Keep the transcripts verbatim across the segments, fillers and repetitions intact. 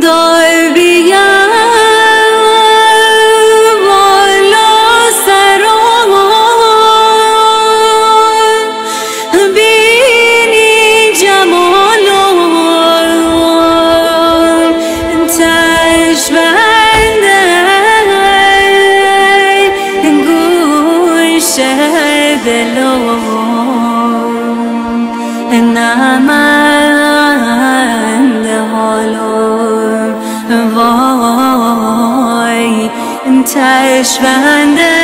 دار بیا والا سرام بینی جمالم تشبنده گوش دلم نمند حالم وای تشبنده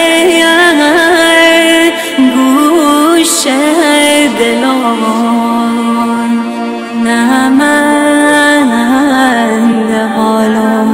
گوش دلم نمند حالم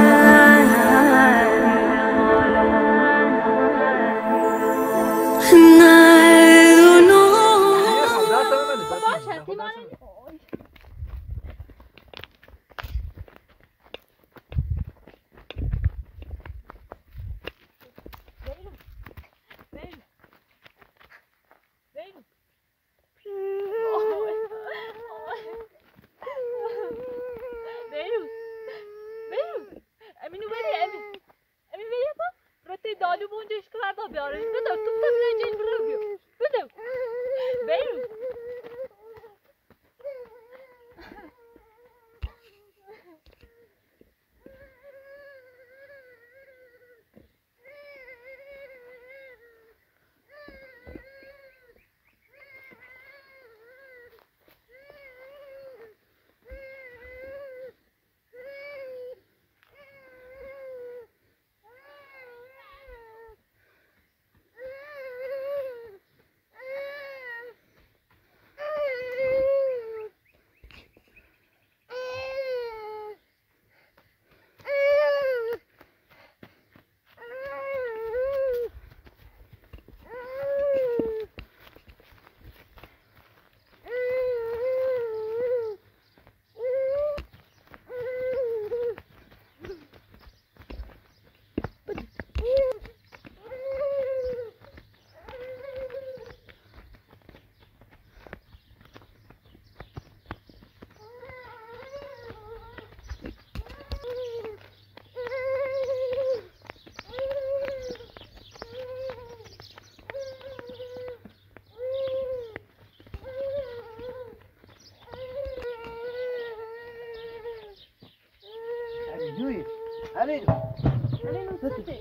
Alin. Alin usate.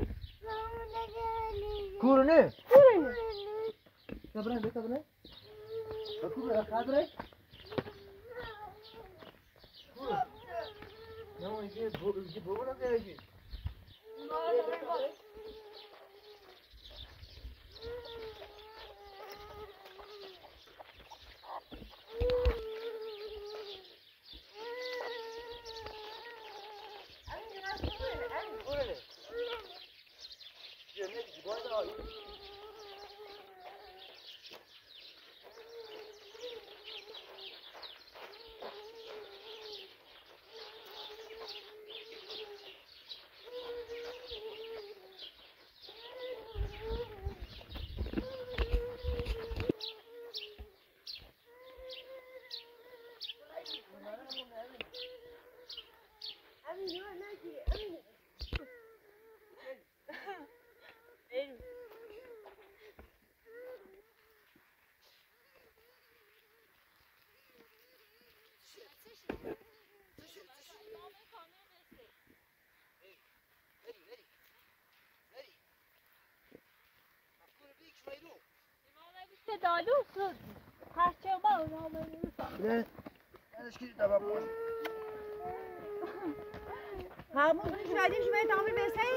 Kurne. Kurne. Sabran de sabran. Bakू खा रहे ना ये ये भोग ना क्या है ये دالو شد هرچه ما اونا نه اشکری دبا باش همون شادی شما تمام بسای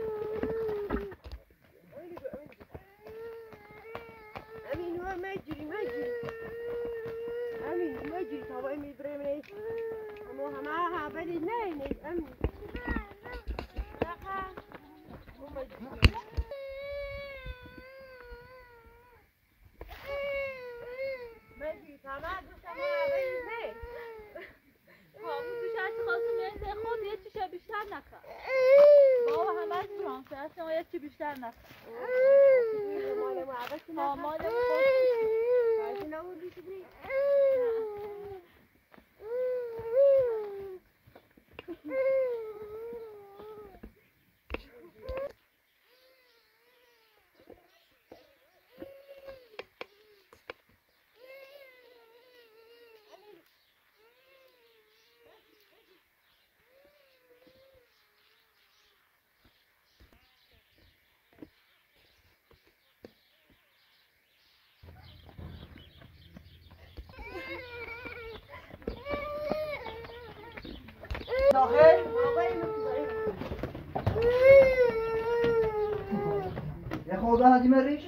امین هو مجری مجری امین مجری تمام میبرم نه اما همه ها بدی نه نه امین تمام دوستم عوضی نه همون دوش هرچی خواستم بهنده خود یه چیشه بیشتر نکن بابا همه از فرانسه هست اما یه چی بیشتر نکن مال ما عوضی ها مال خود باید نبودی شدی داخل یه خوبه هدی مریش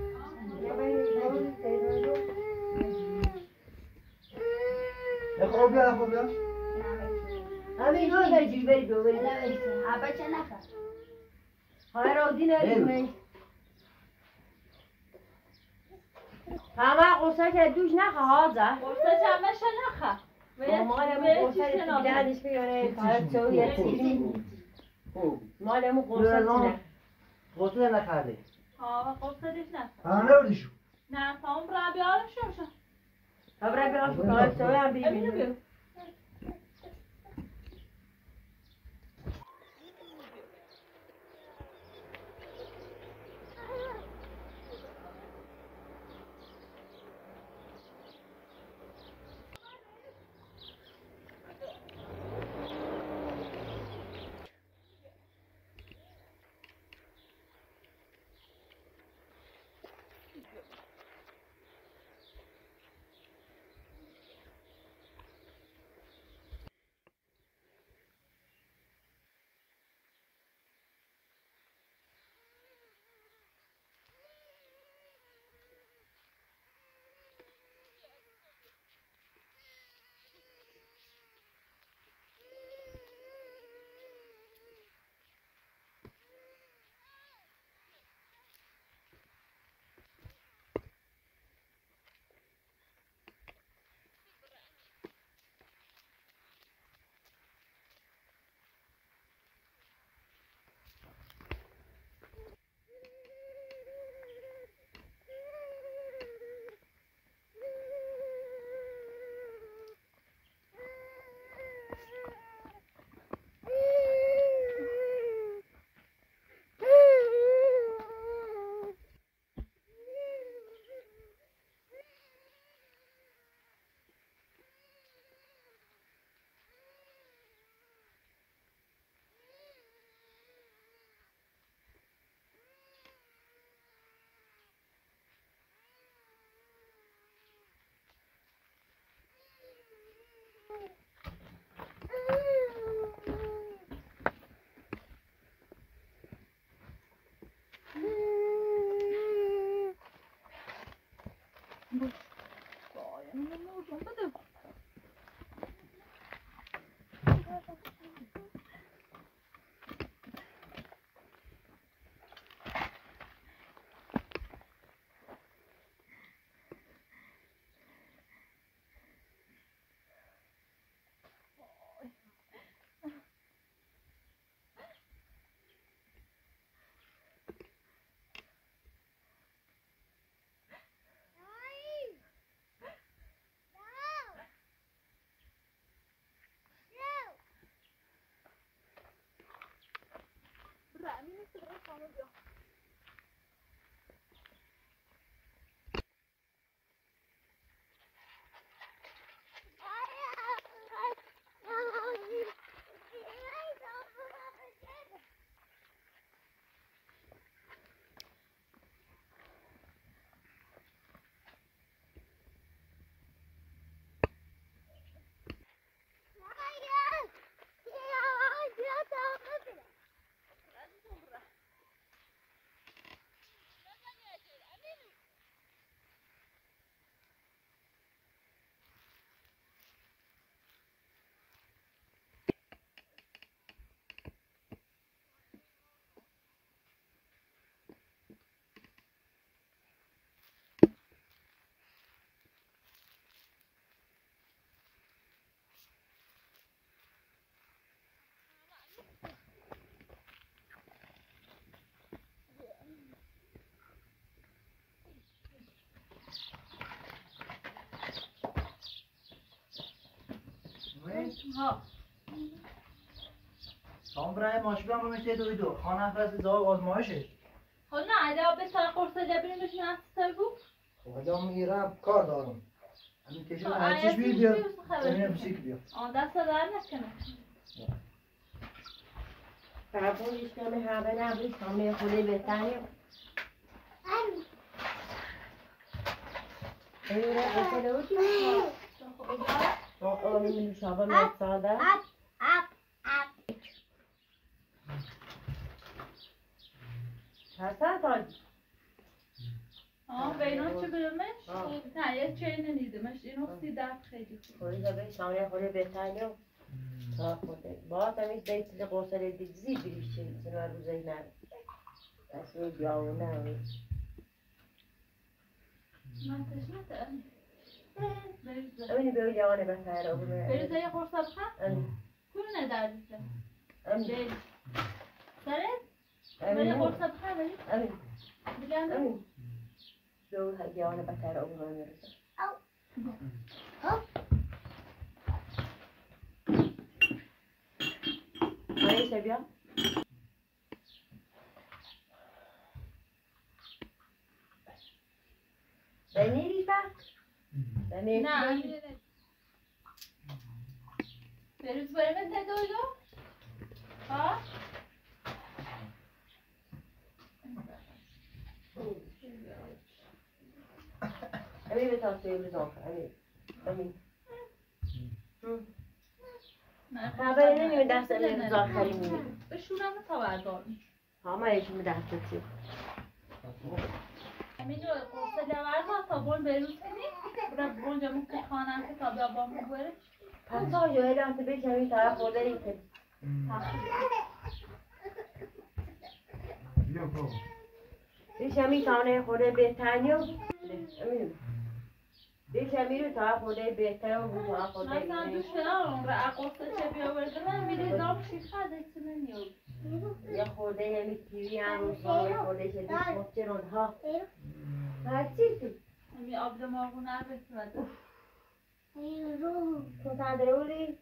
یه خوب بیا یه خوب بیا همین ها در جیب بری ببری آبا چه نخواه های را دی نریم همه قصه که دوش نخواه ها زه قرصه چمشه نخواه مالمون قصه دیدنش بیاره کارت چون یه چیزی مالمون قصه چونه قصه نخرده آه قرصه دیش نخواه ها نبودیشو نه تا اون برای بیارم شمشم خبره بیارم کارت چون هم بیبینیم ها هم برای ماشبه هم میشه دوی دو خانه فرست زواب آزمایشه خب نه اگه آب بسر قرصه جبرین بشین از سر بود خب اگه هم میرم کار دارم همین کشم خب، هر آیا چیش بید پیش بیا بیوست خبر ببینم کنی؟ بسیک بیا آن دست در نکنه فرقونش کنه همه نبود همه خوده بهتنی ایره قصه نوشی آه نمیدونی شابه مرد ساده یه چینه نیدمش اینو سیدم خیلی خوب خوری دا بی شامل خوری بهتر تا خورده با تمیز بیت قرصه دیزی بیریشه سنو روزه نه اصلا بیاو نه من تشنه امینی بیو جوانه بهتر او بریزه یه قرصه بخم؟ امین کنه دردیزه امین بریز سرت؟ امین یه قرصه بخم بریز؟ امین بگم امین بیو جوانه بهتر او میرسه آیه بیا بنی ریفا بنی نه بریز بریم تدویدو ها؟ امین به تاسه بزن امین امین خبری نمیون دست امین روز آخری میگیم بشونم تا بردار ها ما یکی می دست بسید امینو قرصه لورد تا بول بروز کنی برای بونجا ممکن خانم که تا بابا مو بره پس ها جو هیله هسته بیش همین طرف خورده این کنی بیش همین تانه خورده بهتنی و امینو بیش همین رو طرف خورده بهتر و رو طرف خورده مثلا دوش کنم را قرصه چه بیاورده من میره دام شیخه دسته نمیاد یه خورده یه کیوی هم رو سا یه خورده که دیش مفتی رون ها هرچی تو همی آب دماغو نربسمده تو تندره بودی؟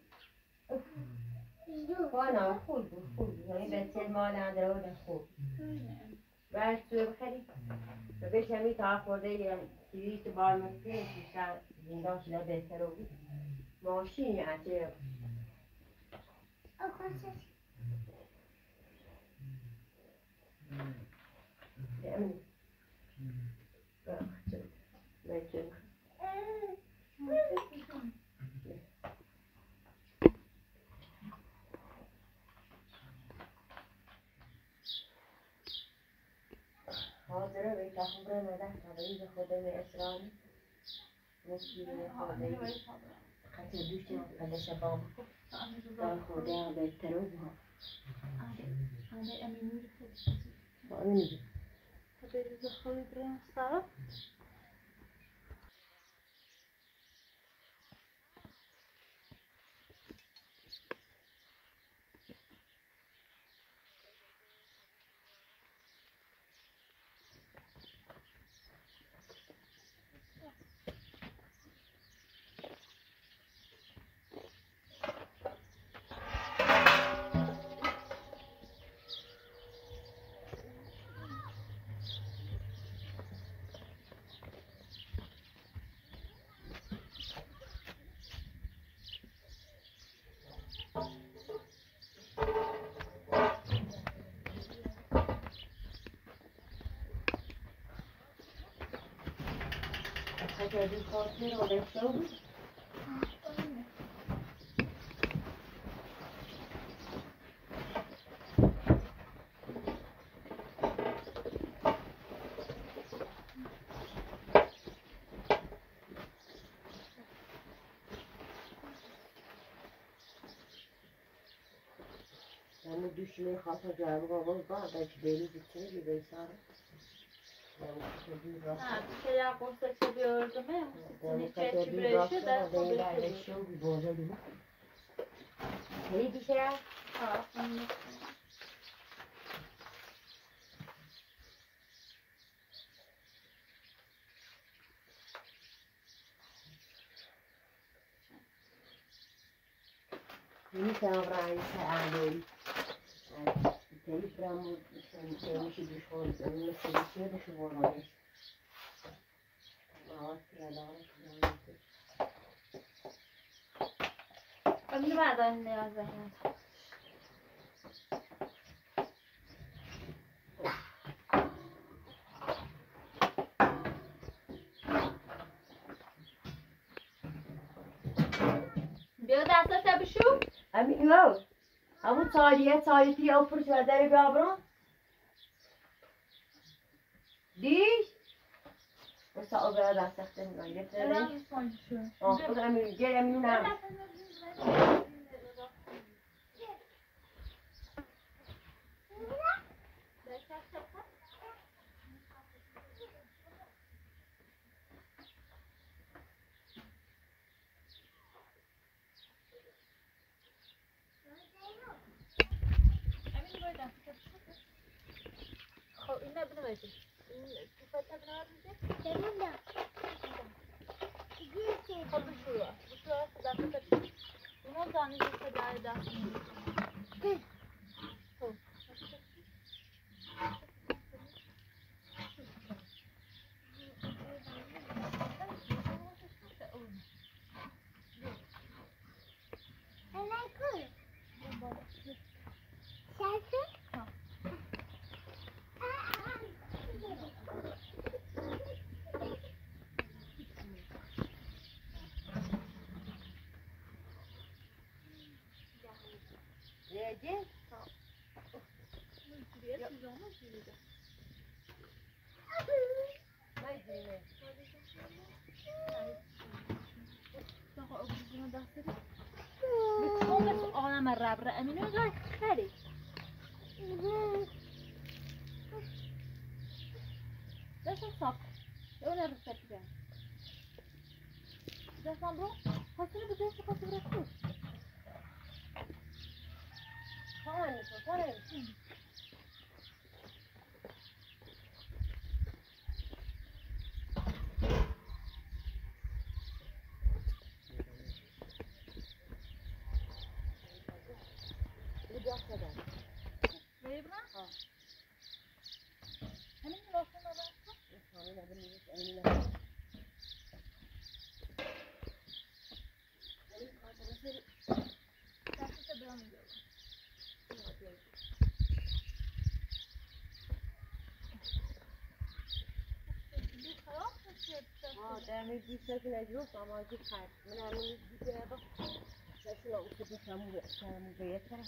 بانا خوب بود خوب بود همین بسیار مال اندره بودن خوب برش توی بخری و بیش همی تا خورده یه کیوی که بار مفتی بیشتر زندان شده بهتر رو بود ماشین یه عجب امین بخیر حاضره به تخبره مدن طبعی به خوده به اسرانی مشکلی به خوده خطر دوشتی هم پدش بام در خوده هم به تروز هم آره امینی رو امینی بریز خوبی بریم سارا خطر دوش خاطر رو داشته بود یعنی دوشی خاطر جواب بابا بعد از بیلی بکنی که بیساره نه که یه قرصه چه بیاردمه یعنی چه خطر چی دوش برشه راسته در و خوبه دیگه عیرشی و بیبازه دیگه هی بیشه میتونم برای تعالی تیمی برامو تیمیشی دوش خورد مثل بیشه دوش خورد امینو بعدا نیاز دارم بیا دستت بشو امین او همون سالیه سالیتی او پرش و داری بیا برون دیش بس أقدر أدرس أختم عندي الان ترى میخوام شو آه خود أمين جاي أمين نعم خب این نبینه باید این توفت نبینه باید خب بشورو بشورو دسته تبینه اونو زانی جسته داره دسته خب جاي ما يجي بتكون بس عالم الرب رأمينه غير خالي بس الصف انا رسالتين ده صبرو حسنا بدي تقص بركوز ثاني ثاني ويبرا اه همين لو كنا بقى اه ده من دي شكل اجروب ما دي خير من انا من دي كده شكل او كده كانوا كانوا بيتنا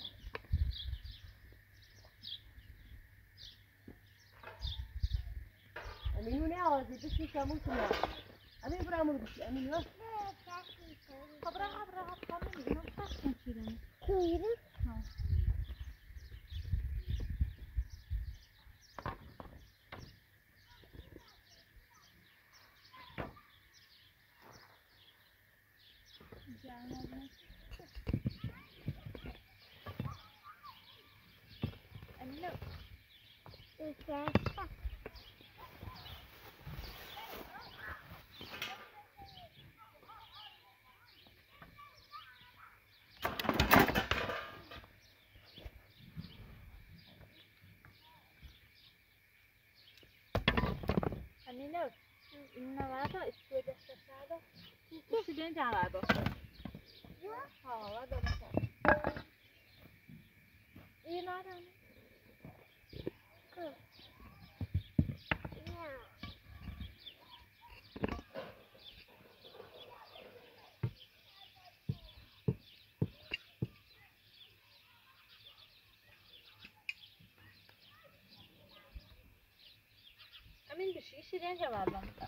امين ولا عاوز بس كانوا كنا امين برامو بس امين ها خبرها خبرها خبرها إنه خاصة كذا كويرة ها أنا وكاسة أنا إن هذا اسود هذا وش بين هذا ها هذا مثلا إيه لا لا أمين بشي شيء جواب مثلا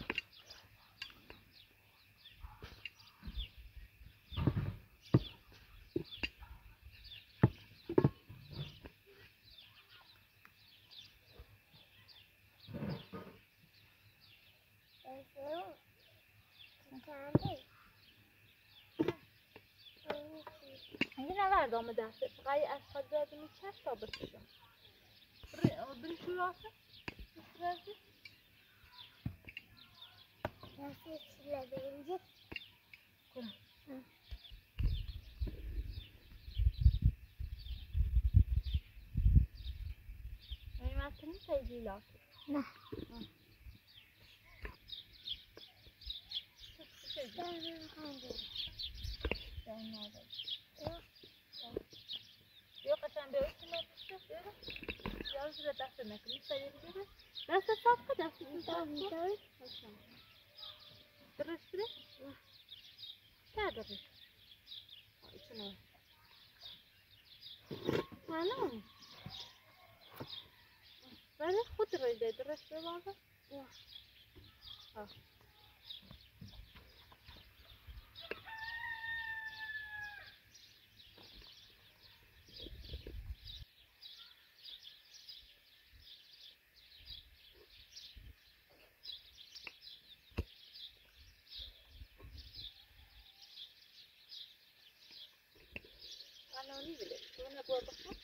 هنا لا دام دست غاي أسفل زاد ميشاش طابتشون بري بري شو راسه شو راسه نسيت لبنجت يعني ما تني تيجي لا نه يو قشنگ به اون ما بشه یا زیر دست نکنی سری دیگه دست صاف کن دست صاف کن درست بره چه درست ایشونه مانو ولی خود روی درست بره بابا أمي بلد وأنا بوضحها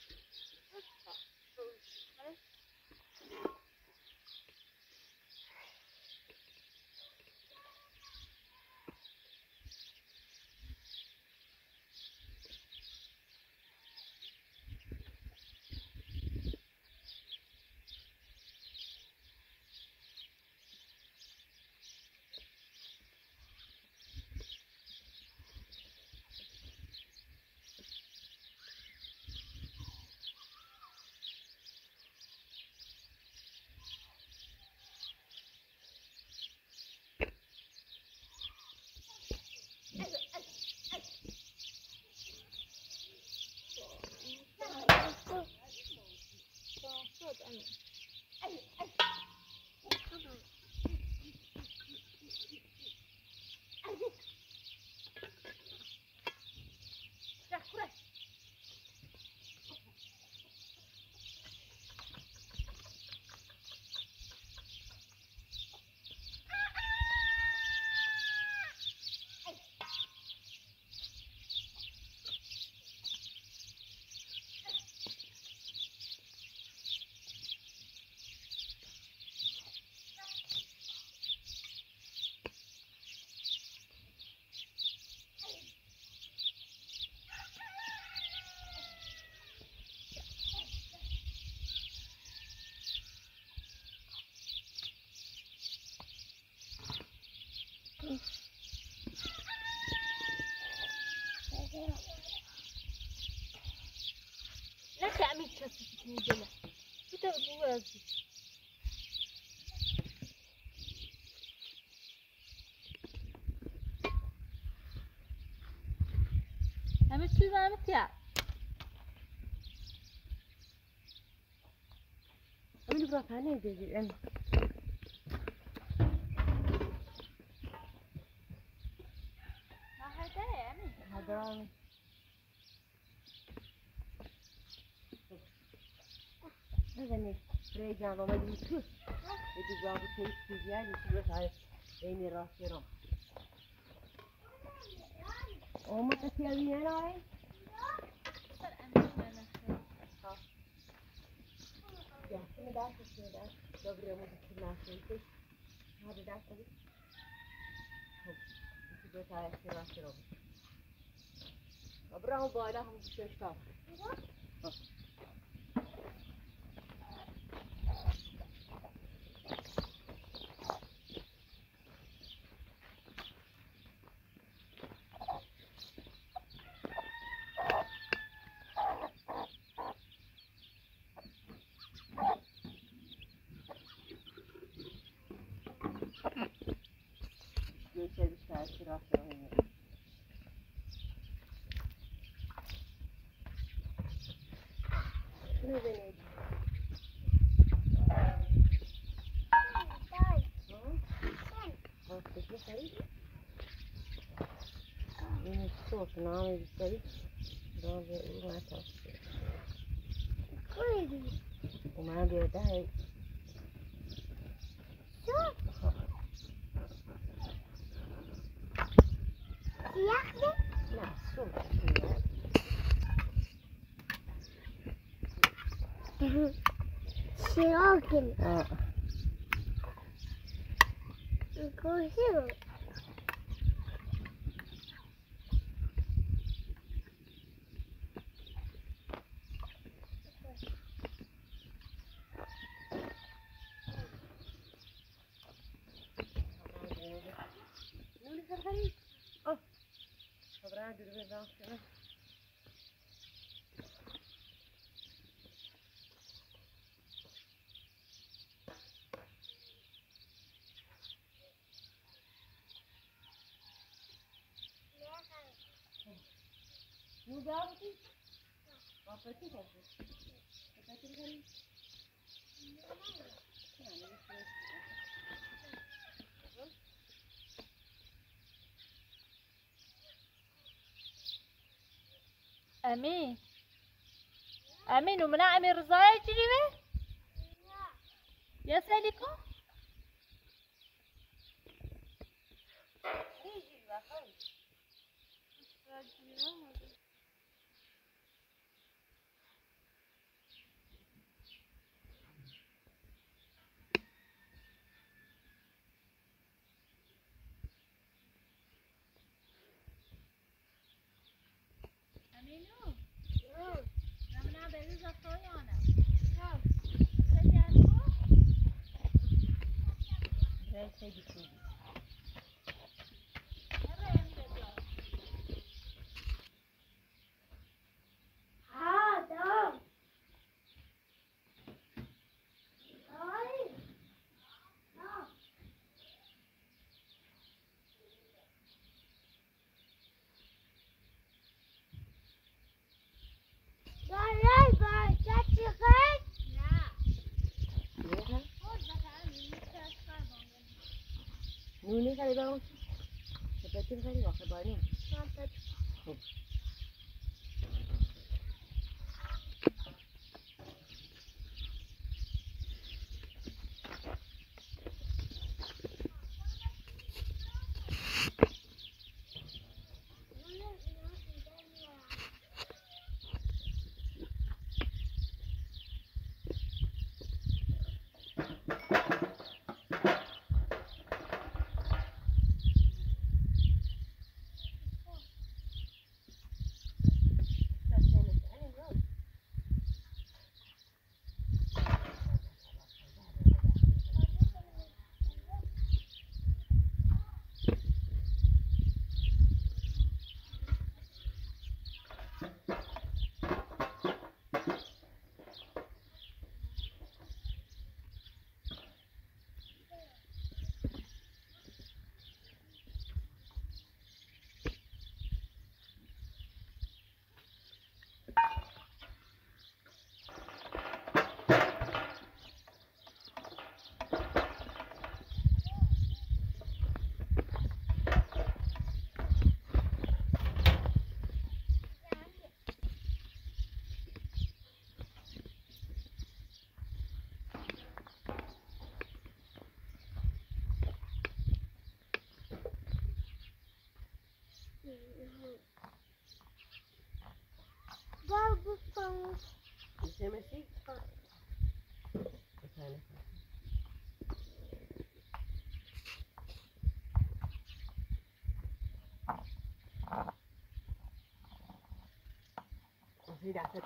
لا تعمل شفتك مجلة وتبوازي عملت شو عملت يا عملوا براك هنا يجي الأم ما هذا يا عمي هذا هذا نيش رجع ما يجي شو يجي جابوا شيء كذا يجي بس على عيني راسي رام وما تسيبني أنا هاي يا شنو داش شنو داش دبر مو بكنا شيء هذا داش أبي يجي بس على راسي رام أبراهم بالاهم بتشتاق يجي بس على راسي رام شنو بنيجي تجي خريج من الصوت نعم يستوي ضابط ما تعرف وما بيدعي ياخذ لا صوت شراكل اه كوسيرو اه خبرها دربي داخل مو جابتي وافتي كذا فتاتي كذا أمين أمين ومنع أمين رضايا جريمة يا سالكم میگی چی؟ ها دام آی دام بالای باشه چیکار؟ نه نه خود بکنم میشه کار نونی خری با اون چپتی خری واقع بانی کنم Gel bu sana. میشنسی؟ بکنه اصلی دسته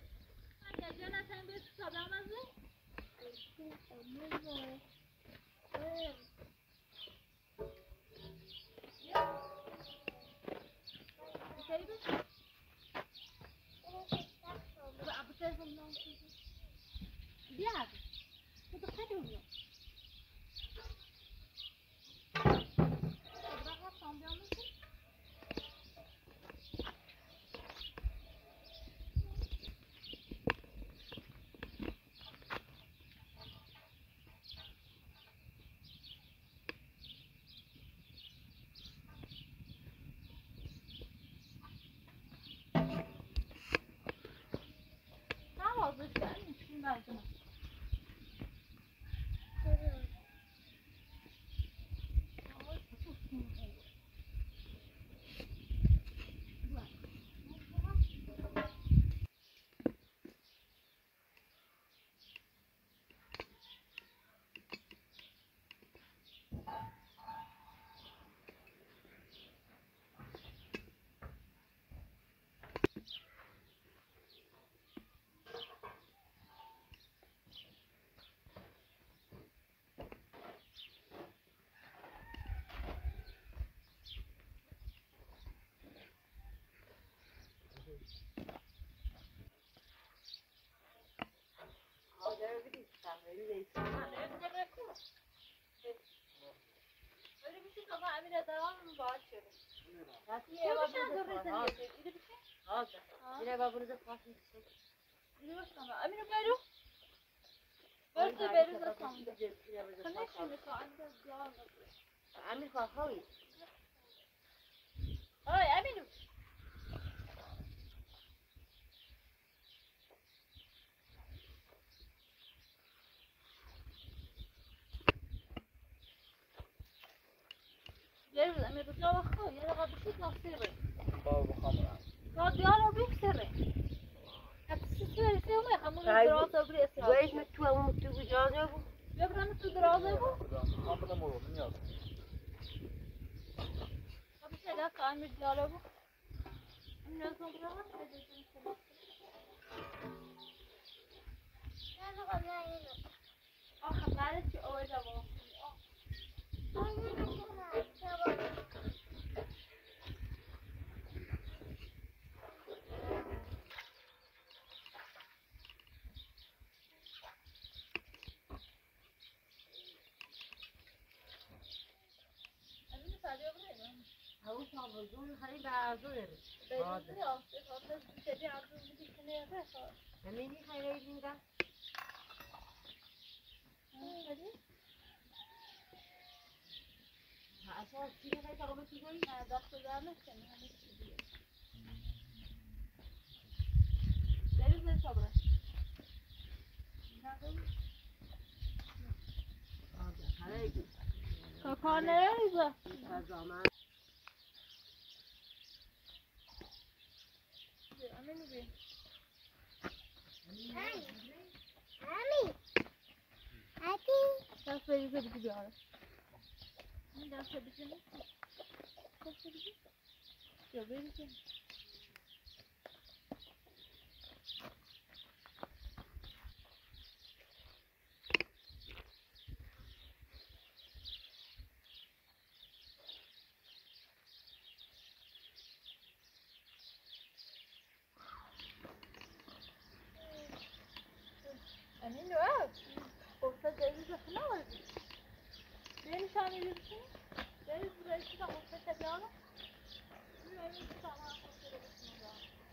بیاد تو خیلی اونجا öyle bir şey ama Emine devam mı bahçeli? یه بابونو پاس میشه İyi başkanım. Emine geliyor. Verse veririz sandı. Sen şimdi sağında devam ediyor. امیر خواهی Ay Emine. Veririz Emine bir daha bakıyor. Ya da bir şey nasıl? بابا بخوام Ya diğer bir sırrı. Hepsi sırrı sevmiyor. Hamurun درازه bir esra. گویش می تو اون تو بجازه بود Ya buranın tu درازه bu. هم بدم مرو نمیاد Tabii şeyler kalmış diğer bu. Ne zaman buranın edeceğim seni. Ne kadar yani? Ah, nerede ki öyle bu? Hayır. شام زور خرید به زور بریزی آفته خاطر شدی عرضون بودی کنه یا بخواه نمیدی خیلی دیگه خیلی؟ اصلا چیزی خیلی تا به چیزایی نه دست در نکنه همه چی دیگه بریز صبره خیلی کاکانه ریزه زمان امینو بیم Mami. Ati. دست بریزه بگی بیاره این دست بریزه نیست دست بریزه یا بریزه امینو اه قرصه بریزه خونه وردی بیانی شانی بریزه بریز بریزه تا قرصه تبیانه بیم امین تو سامان قرصه رو بسیده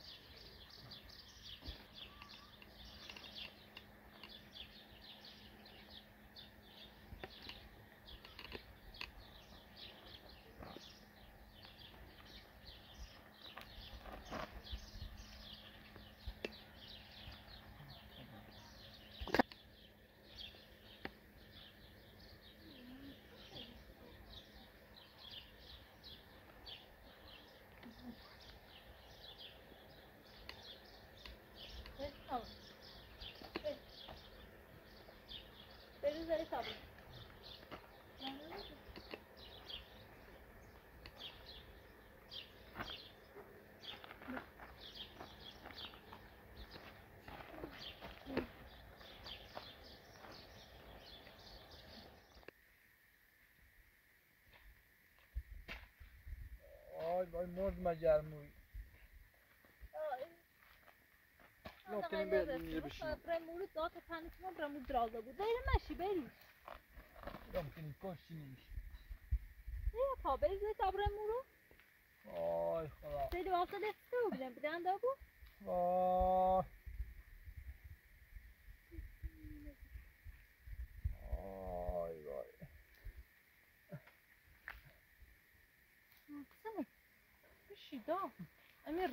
بریز داری صابون وای وای مرد مجرموی نکنیم بریم بشیم برمورد داد تنشون برمورد درازه بود بریم مشی بریم نکنیم کشتی نمیشه نه پا بریز تا برمورو وای خدا سیدی واسه دسته رو بیدن بیدن دا بود وای وای وای سمه بشی دا امیر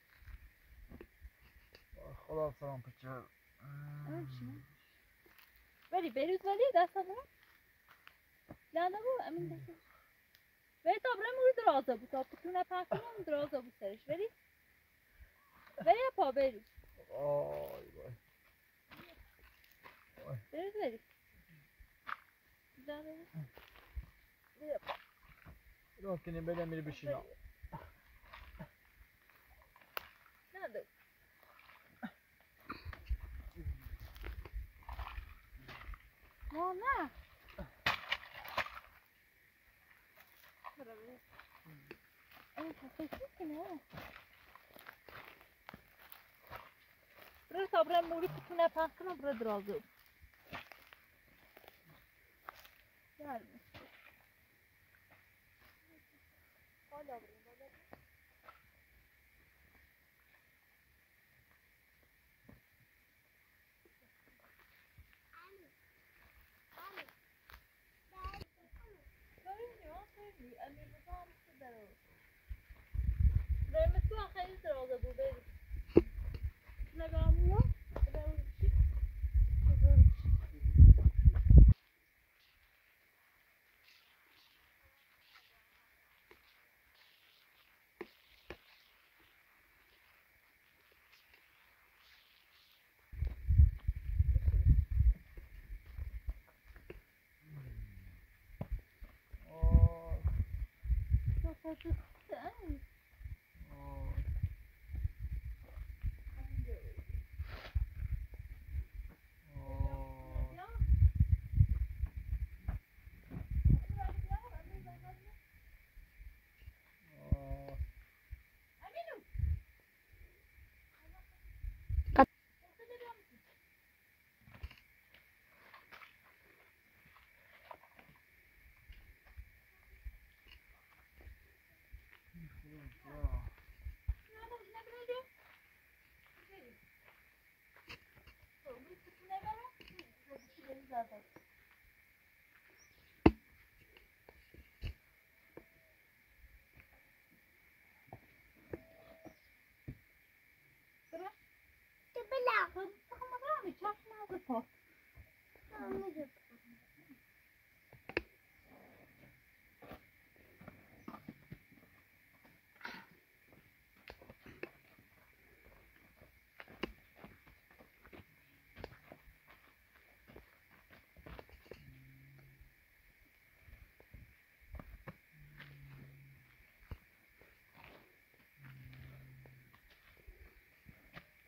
وای خدا سلام پچر امیر بشی بری بریز ولی دست برم نه نه بود امین دست بری تا برمورو درازه بود تا پتونه پاکنم درازه بود سرش بری بری پا بری وای وای بریز بری بری نکنیم بریم میری بشینم نه نه نه این کسی کنه برای تا برای موری پتونه پس کنم برای درازه گرمه حالا بریم بالا داریم نیان خیلی امیر بزا هم سه درازه برای تو خیلی درازه بود بریم نگاه مولا برای چی؟ وای Thanks. وای وای وای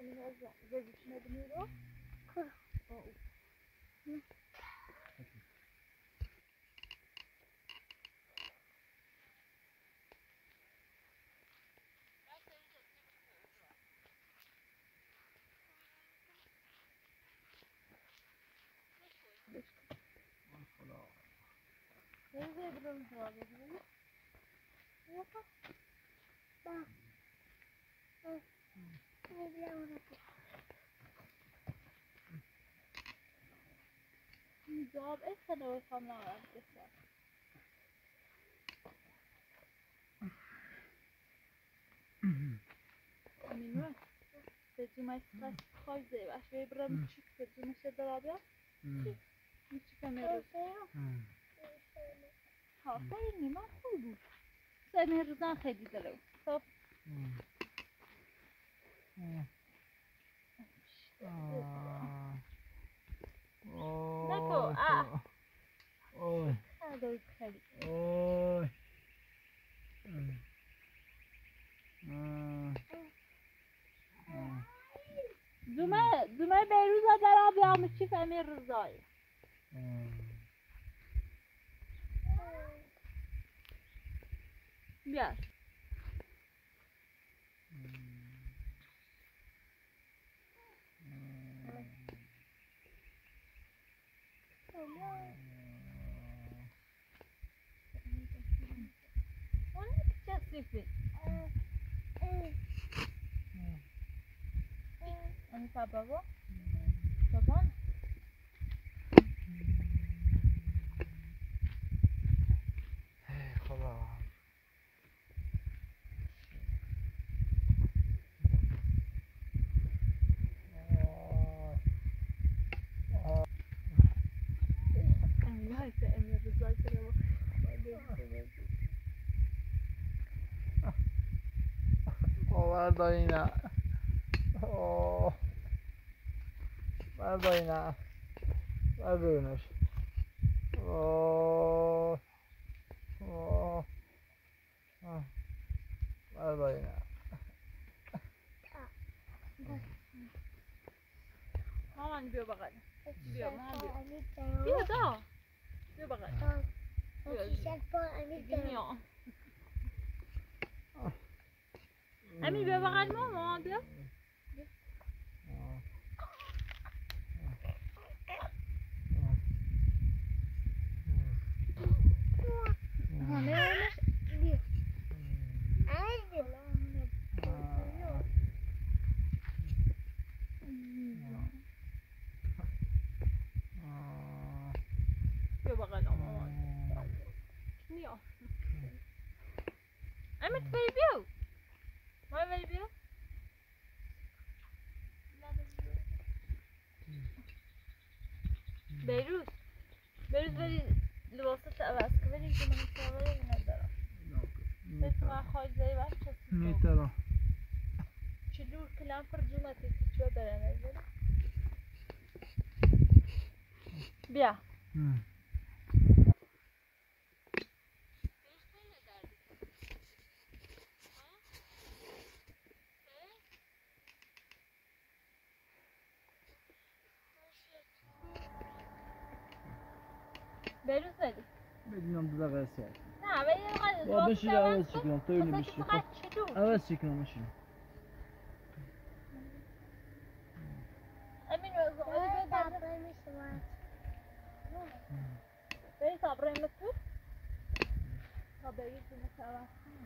جواب ايش انا وصلنا على القصة امين تجي ما يستطيع خايف زي باش بيبرا مشيك تجي مشي درابيا مشي كاميرا ها خيرني ما خوبو سامي رضان خيدي دلو صف نكو اه اوه هذا يتخلي اوه زما زما بيروزا درابيا مشي كاميرا رضاي بيا كيف انت بابا بابا خلاص انا هاي سامي رضاي كده برداینا اوه برداینا بردارینش اوه اوه برداینا مامان بیا بغل بیا مامان بیا بیا دا بیا بغل بیا امی بیا بغل ماما بیا بیا بغل ماما بیا امی تبی بیا ما بی بیا بیروز بیروز بری لباسات عوض که بری که من سواره ندارم بس ما خواهد زی بچه میترا چلور کلام پر جمعه تیکی چو برنه بیا بیروز بدی بدینم دو دقیقه ساعت نه بدی فقط با بشیر عوض شکنم تو اینو بشیر فقط چلور عوض شکنم بشیر امین وزغالی بری صبره متو تا بری تو مثلا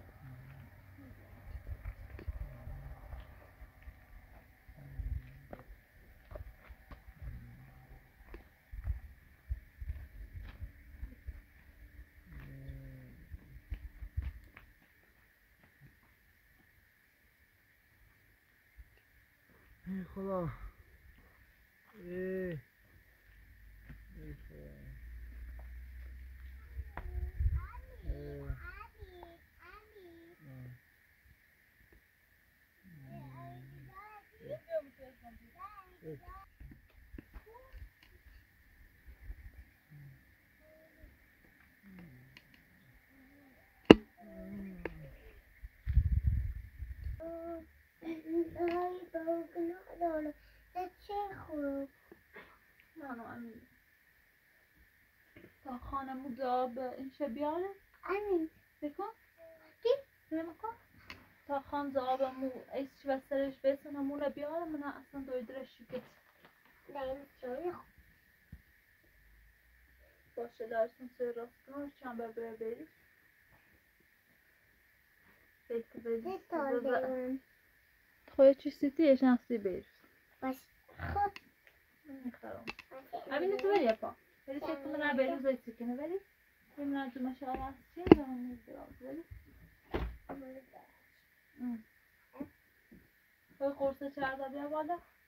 ای خدا ای ای خدا Oh, Doğru. Çiçek خوب. منو امین تا خانم جواب این شب بیاره امین بکن نمیکن تا خان جوابمو ایش و سرش بسنمونه بیاره من اصلا دویدرش شکت داریم سوی خوب. باشه درسون سوی راست کنم چند بر بره بری بیتی بری داریم. خوی چی سیتی شناسی بری باش. خوب. میخرم امین تو بری پا بری سکن من بری زای سکنه بری بری تو مشاعر هستی نمون میزدرم بری خوی قرصه چرده بیا بالا